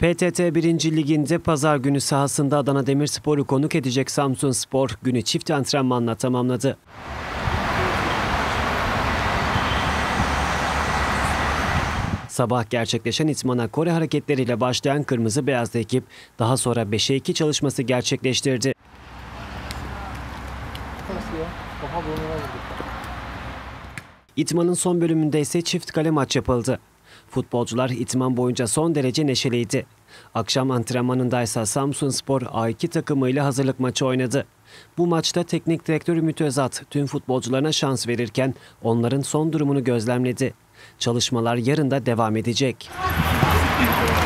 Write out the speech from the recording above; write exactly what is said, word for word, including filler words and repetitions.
P T T birinci Ligi'nde pazar günü sahasında Adana Demirspor'u konuk edecek Samsunspor günü çift antrenmanla tamamladı. Sabah gerçekleşen itmana Kore hareketleriyle başlayan kırmızı beyazlı ekip daha sonra beşe iki çalışması gerçekleştirdi. İtmanın son bölümünde ise çift kale maç yapıldı. Futbolcular itman boyunca son derece neşeliydi. Akşam antrenmanındaysa Samsunspor A iki takımıyla hazırlık maçı oynadı. Bu maçta teknik direktör Ümit Özat tüm futbolcularına şans verirken onların son durumunu gözlemledi. Çalışmalar yarın da devam edecek.